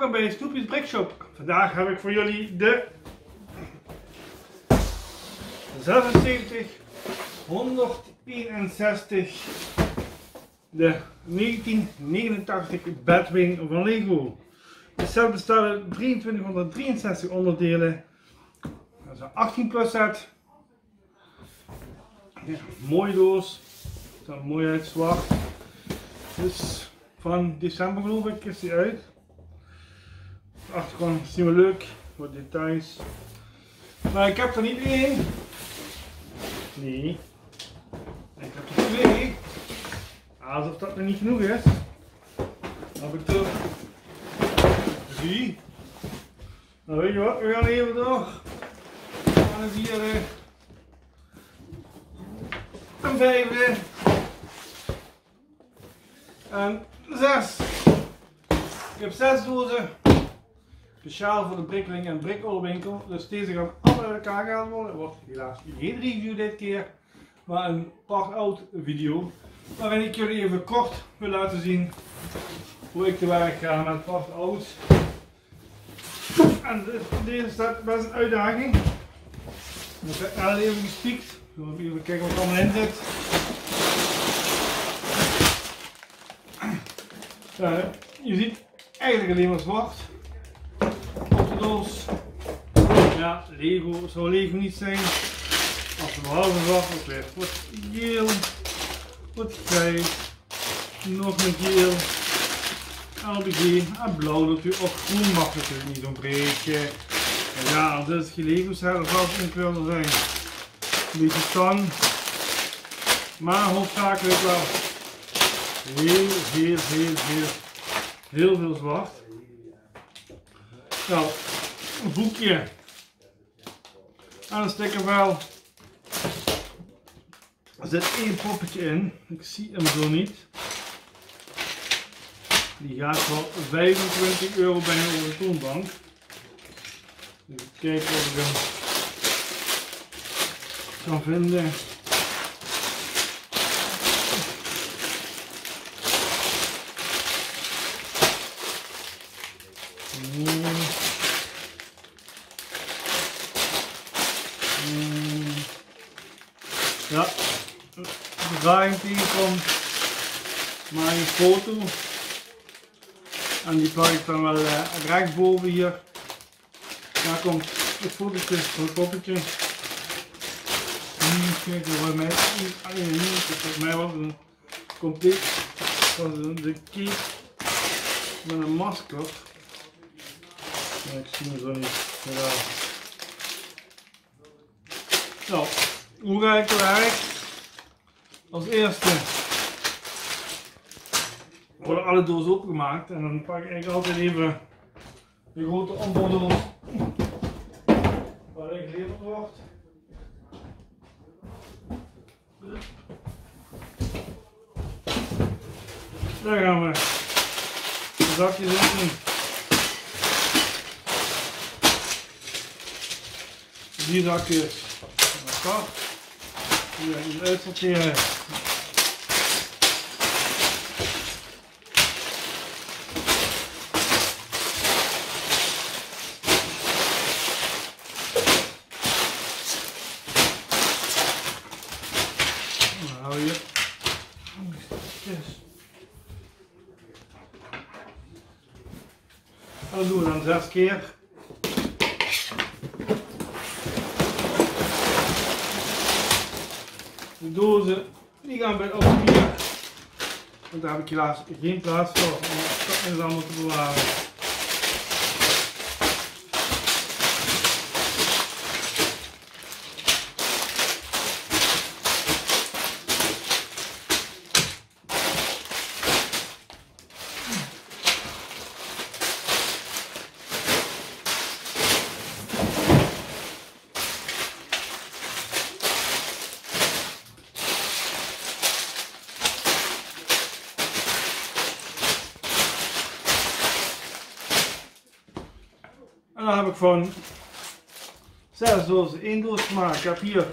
welkom bij Snoopy's Brickshop. Vandaag heb ik voor jullie de 70161, de 1989 Batwing van Lego. Het set bestaat uit 2363 onderdelen. Dat is een 18 plus set. Ja, mooie doos. Het ziet er mooi uit, zwart. Dus van december geloof ik is die uit. De achterkant zien we leuk, wat details. Maar ik heb er niet één. Nee. Ik heb er twee. Alsof dat nog niet genoeg is. Dan heb ik er 3. Nou weet je wat, we gaan even door. We gaan hier een 5e. En 6. Ik heb 6 dozen. Speciaal voor de Bricklink en Brickolwinkel. Dus deze gaan allemaal uit elkaar gehaald worden. Het wordt helaas geen review dit keer. Maar een part-out video. Waarin ik jullie even kort wil laten zien hoe ik te werk ga met part-out. En deze staat best een uitdaging. Ik heb al even gespiekt. Even kijken wat er allemaal in zit. Je ziet eigenlijk alleen maar zwart op de doos. Ja, Lego zou Lego niet zijn. Als het behalve zwart ook weer wat geel, wat grijs, nog een geel, LBG en blauw natuurlijk, of groen mag natuurlijk niet zo'n breedje. En ja, als dit geen Lego set, dan zal het inkleuren zijn. Een beetje stan, maar hoofdzakelijk wel heel veel zwart. Nou, een boekje en een stickervel. Er zit één poppetje in, ik zie hem zo niet. Die gaat wel €25 bijna over de toonbank. Even kijken of ik hem kan vinden. Ja, de draaiing tegenkomt, maar een foto en die plak ik dan wel rechtsboven hier. Daar komt het fotootje van het poppetje. Kijk, voor mij was een compleet de key met een masker. Ja, ik zie hem zo niet. Ja. Nou, hoe ga ik te werk? Als eerste worden alle dozen opengemaakt en dan pak ik eigenlijk altijd even de grote ombouwdoos waar ik geleverd wordt. Daar gaan we de zakjes in doen. Die zakjes. Hier even uitsorteren. Dan hou je dat doen we dan 6 keer. De dozen die gaan bij het papier, want daar heb ik helaas geen plaats voor om dat allemaal te bewaren. En dan heb ik van 6 dozen 1 doos gemaakt. Ik heb hier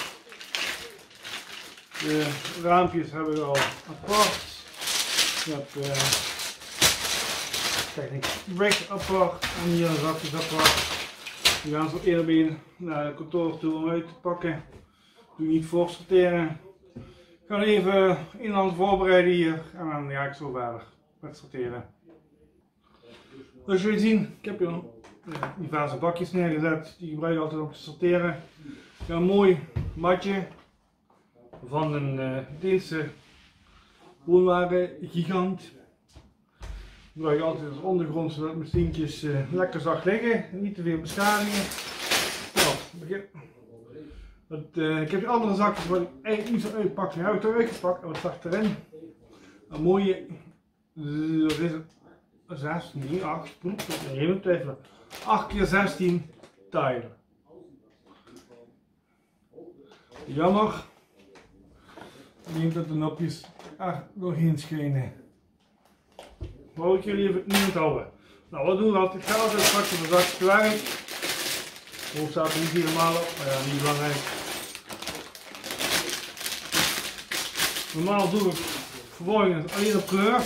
de raampjes heb ik al apart. Ik heb techniek. Bricks apart en hier zakjes apart. Die gaan zo eerder bij naar het kantoor toe om uit te pakken. Doe niet voor sorteren. Ik ga even een en ander voorbereiden hier en dan ga ik zo verder met sorteren. Zoals jullie zien, ik heb hier diverse bakjes neergezet. Die gebruik ik altijd om te sorteren. Een mooi matje van een Deense woonwagen-gigant. Die gebruik ik altijd als ondergrond zodat mijn machientjes lekker zacht liggen. Niet te veel beschadigingen. Ik heb de andere zakjes wat ik eigenlijk niet zo uitpak. Nu heb ik het eruit gepakt en wat zag erin? Een mooie, wat is het? 6, nee 8, even twijfelen. 8 keer 16 tijden. Jammer. Ik denk dat de nopjes er doorheen schijnen. Wou ik jullie even niet onthouden. Nou, wat doen we altijd? Ik ga altijd straks op de zakjes te werk. De hoofd staat er niet helemaal op, maar ja, niet belangrijk. Normaal doe ik vervolgens alleen op kleur.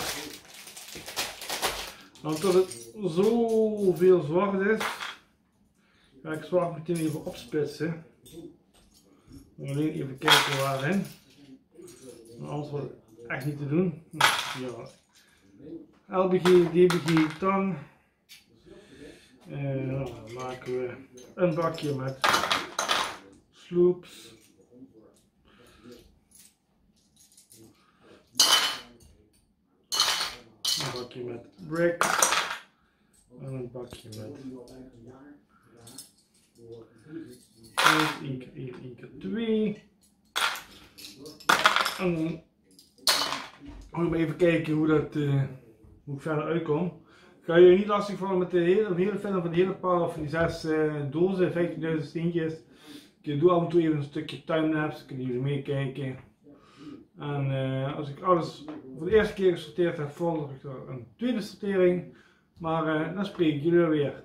Dan tot het zoveel zwart is, ga ik zwart meteen even opsplitsen. Alleen even kijken waarin. Anders wordt het echt niet te doen. Ja. LBG, DBG, tang. Dan maken we een bakje met sloops. Een bakje met bricks. En een bakje met één keer 2. En dan gaan we even kijken hoe ik verder uitkom. Ik ga je niet lastig vallen met de hele film van de hele paar of die 6 dozen, 15.000 steentjes. Ik doe af en toe even een stukje timelapse, kunnen jullie meekijken. En als ik alles voor de eerste keer gesorteerd heb, volg ik er een tweede sortering. Maar dan spreek ik jullie weer.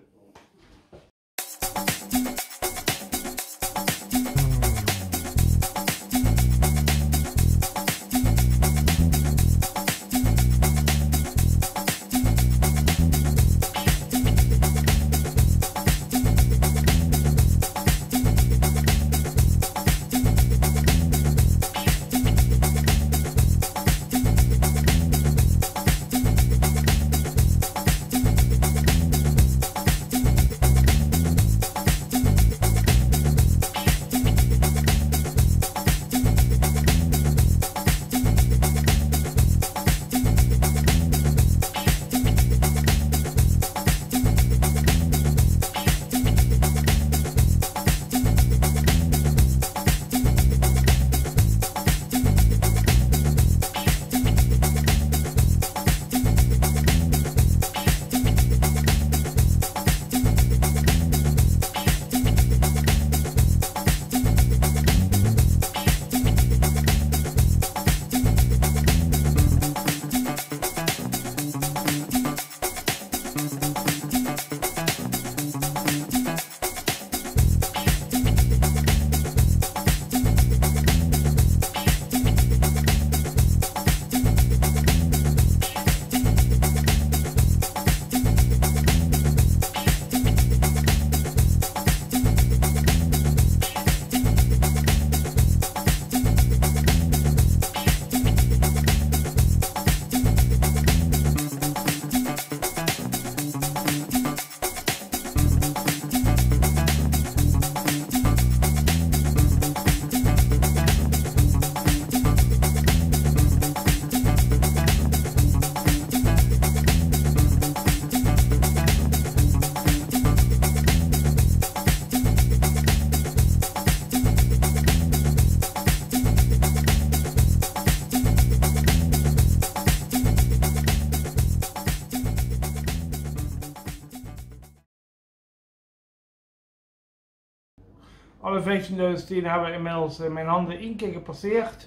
Alle 15.000 stenen hebben inmiddels mijn handen 1 keer gepasseerd.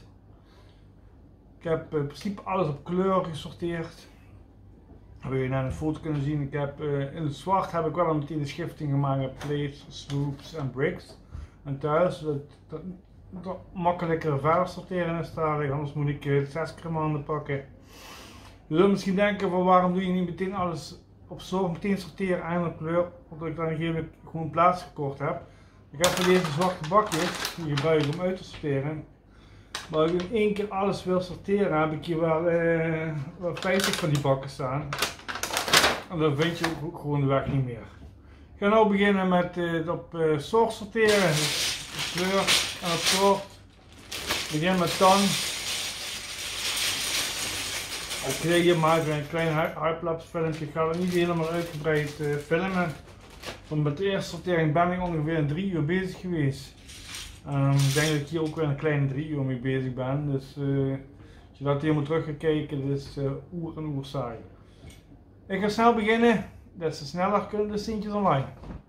Ik heb in principe alles op kleur gesorteerd. Dat wil je naar een foto kunnen zien. Ik heb, in het zwart heb ik wel meteen de schifting gemaakt met plates, sloops en bricks. En thuis, dat makkelijker verder sorteren is dadelijk, anders moet ik 6 keer mijn handen pakken. Je zult misschien denken van waarom doe je niet meteen alles op zorg meteen sorteren aan op kleur, omdat ik dan een gegeven moment gewoon plaats gekocht heb. Ik heb van deze zwarte bakjes, die gebruik ik om uit te sorteren. Maar als ik in één keer alles wil sorteren, heb ik hier wel 50 van die bakken staan. En dan vind je ook gewoon de weg niet meer. Ik ga nu beginnen met het op soort sorteren, dus op kleur en op soort. Ik begin met tan. Oké, hier maken we een klein hyperlapse filmpje. Ik ga het niet helemaal uitgebreid filmen. Want met de eerste sortering ben ik ongeveer 3 uur bezig geweest. Ik denk dat ik hier ook weer een kleine 3 uur mee bezig ben. Dus als je dat helemaal terug gaat kijken, dat is oer en oer saai. Ik ga snel beginnen. Des te sneller kunnen de centjes online.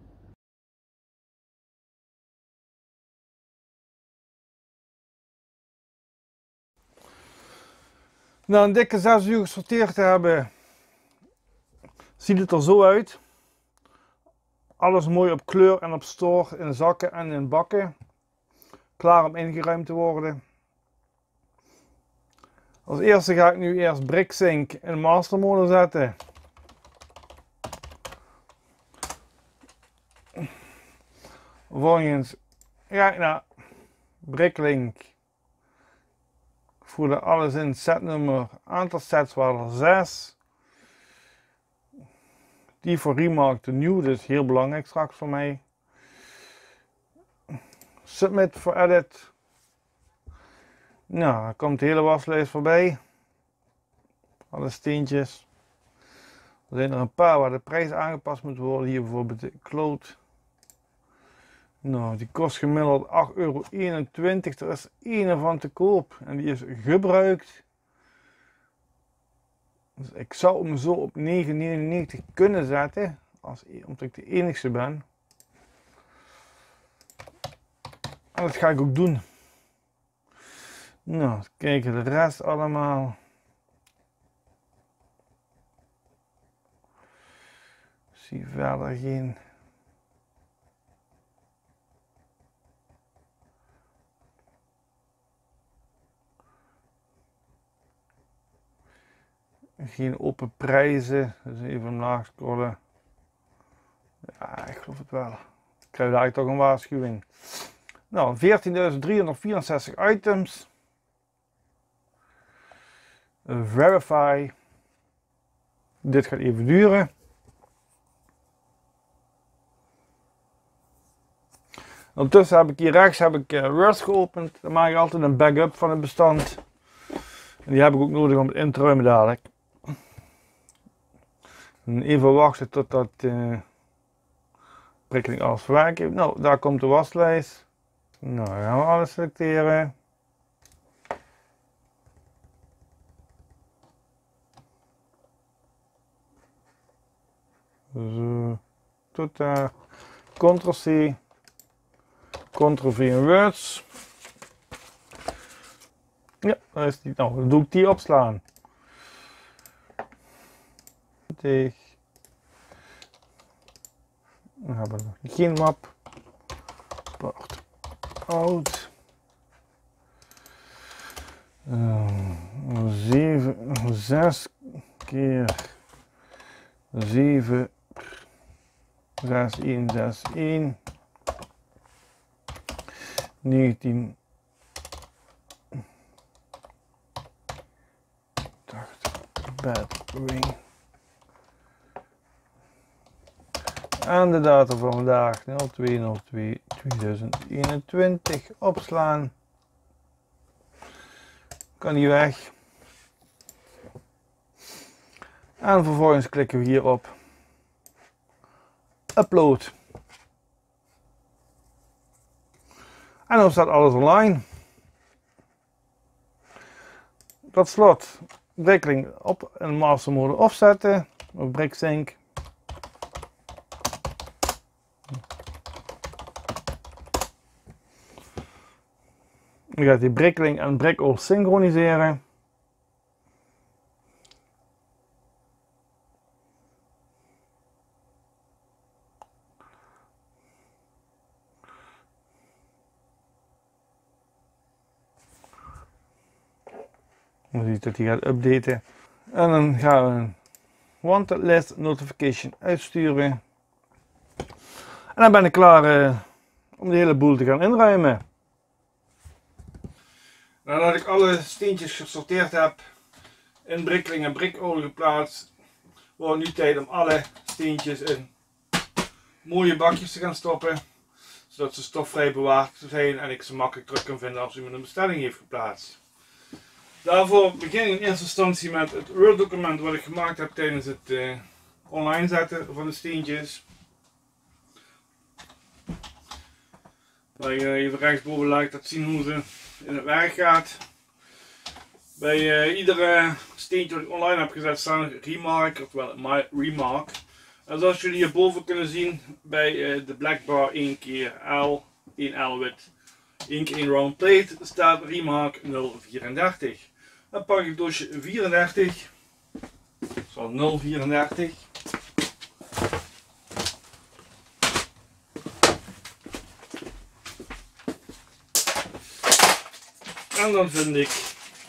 Na een dikke 6 uur gesorteerd te hebben, ziet het er zo uit. Alles mooi op kleur en op store, in zakken en in bakken. Klaar om ingeruimd te worden. Als eerste ga ik nu eerst BrickSync in master mode zetten. Vervolgens ga ik naar Bricklink. Ik voerde alles in, setnummer, aantal sets waren er 6. Die voor Remark de nieuw, dus heel belangrijk straks voor mij. Submit voor edit. Nou, dan komt de hele waslijst voorbij. Alle steentjes. Er zijn er een paar waar de prijs aangepast moet worden. Hier bijvoorbeeld de kloot. Nou, die kost gemiddeld €8,21. Er is één van te koop en die is gebruikt. Dus ik zou hem zo op €9,99 kunnen zetten, omdat ik de enigste ben. En dat ga ik ook doen. Nou, kijken de rest allemaal. Ik zie verder geen. Geen open prijzen, dus even omlaag scrollen. Ja, ik geloof het wel. Ik krijg daar toch een waarschuwing. Nou, 14.364 items. Verify. Dit gaat even duren. Ondertussen heb ik hier rechts Word geopend. Dan maak ik altijd een backup van het bestand. En die heb ik ook nodig om het in te ruimen dadelijk. En even wachten totdat Bricklink alles verwerkt heeft. Nou, daar komt de waslijst. Nou, dan gaan we alles selecteren. Zo, tot daar. Ctrl-C. Ctrl-V in Words. Ja, daar is die. Nou, dan doe ik die opslaan. We hebben nog geen map. Part out. 6 keer 7 6161 19 Bedwing. En de datum van vandaag 02/02/2021 opslaan. Kan die weg. En vervolgens klikken we hier op upload. En dan staat alles online. Tot slot Bricklink op een master mode opzetten. Op BrickSync. Dan gaat die Bricklink en Brickall synchroniseren. Dan zie je dat hij gaat updaten. En dan gaan we wanted list notification uitsturen. En dan ben ik klaar om de hele boel te gaan inruimen. Nadat ik alle steentjes gesorteerd heb, in brikkeling en brikolie geplaatst, wordt het nu tijd om alle steentjes in mooie bakjes te gaan stoppen, zodat ze stofvrij bewaard zijn en ik ze makkelijk terug kan vinden als iemand een bestelling heeft geplaatst. Daarvoor begin ik in eerste instantie met het Word document wat ik gemaakt heb tijdens het online zetten van de steentjes. Waar je even rechtsboven laat dat zien hoe ze in het werk gaat. Bij iedere steentje wat ik online heb gezet staan een remark, oftewel my remark. En zoals jullie hierboven kunnen zien bij de black bar 1 keer L, 1 L wit, 1 keer 1 round plate staat remark 034. Dan pak ik doosje 34, zo 034. En dan vind ik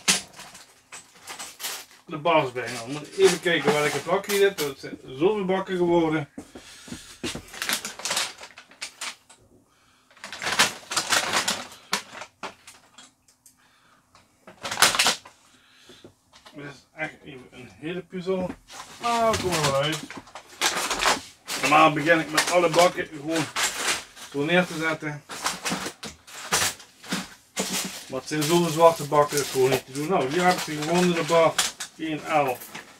de bars bij. Nou, moet even kijken welke bakje dit is. Het zijn zoveel bakken geworden. Dit is echt even een hele puzzel. Ah, kom er wel uit. Normaal begin ik met alle bakken gewoon zo neer te zetten. Maar het zijn zoveel zwarte bakken, dat is gewoon niet te doen. Nou, hier heb ik ze gewoon de bar 1L.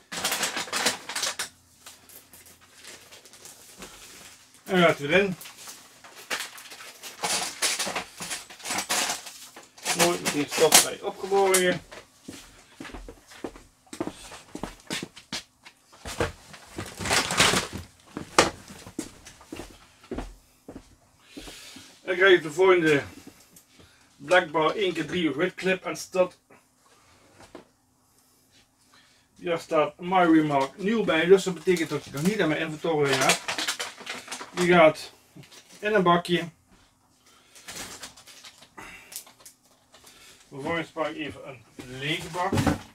En gaat weer in. Mooi meteen stofvrij opgeborgen. Dan krijg je de volgende black bar 1x3 wit clip en staat. Hier staat my remark nieuw bij, dus dat betekent dat ik nog niet aan mijn inventory heb. Die gaat in een bakje. Vervolgens pak ik even een lege bak.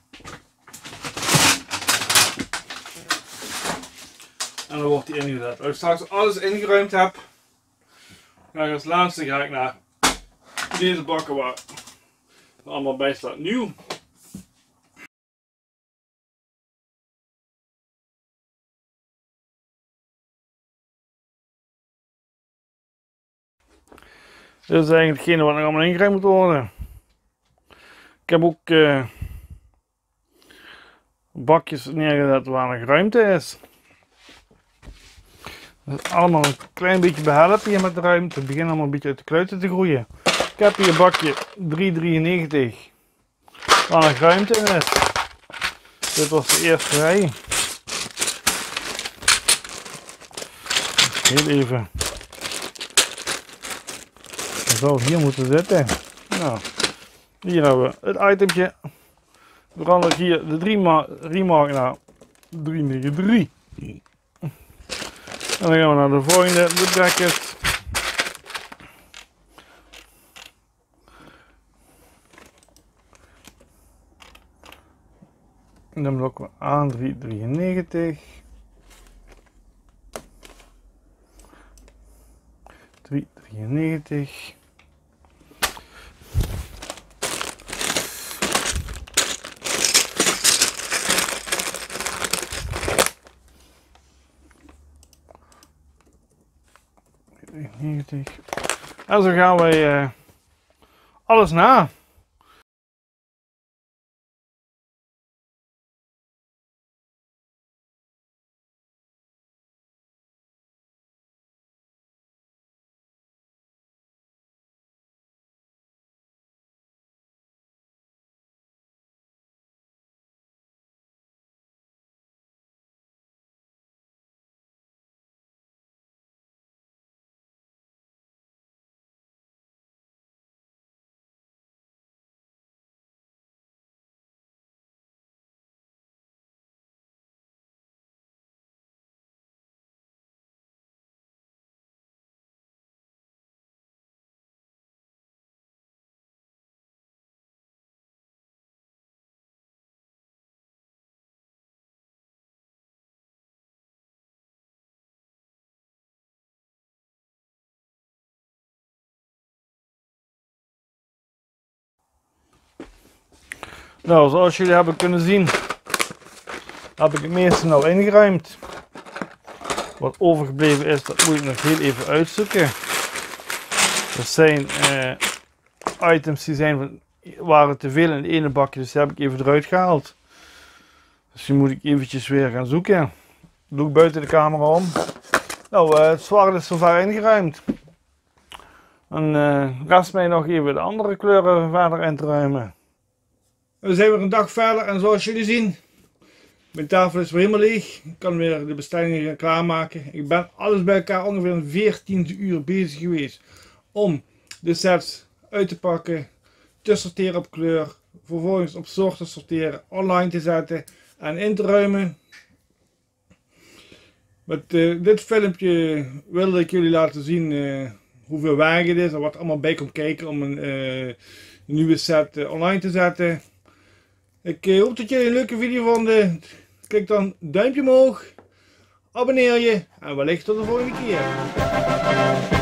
En dan wordt die ingezet. Als ik straks alles ingeruimd heb, ga ik als laatste naar deze bakken waar er allemaal bij staat nieuw. Dit is eigenlijk hetgene wat nog allemaal ingeruimd moet worden. Ik heb ook bakjes neergezet waar nog ruimte is. Dat is allemaal een klein beetje behelpen hier met de ruimte. Het begint allemaal een beetje uit de kluiten te groeien. Ik heb hier een bakje 393 waar nog ruimte in is. Dit was de eerste rij. Heel even. Dat zou hier moeten zitten. Nou, hier hebben we het itemje. Verander ik hier de remark naar 393. En dan gaan we naar de volgende, de bracket. En dan blokken we aan 393. 393. En zo gaan wij alles na. Nou, zoals jullie hebben kunnen zien, heb ik het meeste al ingeruimd. Wat overgebleven is, dat moet ik nog heel even uitzoeken. Er zijn items die waren te veel in het ene bakje, dus die heb ik even eruit gehaald. Dus die moet ik eventjes weer gaan zoeken. Dat doe ik buiten de camera om. Nou, het zwart is zover ingeruimd. En rest mij nog even de andere kleuren verder in te ruimen. We zijn weer een dag verder en zoals jullie zien, mijn tafel is weer helemaal leeg. Ik kan weer de bestellingen gaan klaarmaken. Ik ben alles bij elkaar ongeveer een 14 uur bezig geweest om de sets uit te pakken, te sorteren op kleur, vervolgens op soort te sorteren, online te zetten en in te ruimen. Met dit filmpje wilde ik jullie laten zien hoeveel werk het is en wat er allemaal bij komt kijken om een nieuwe set online te zetten. Ik hoop dat jullie een leuke video vonden. Klik dan duimpje omhoog, abonneer je en wellicht tot de volgende keer.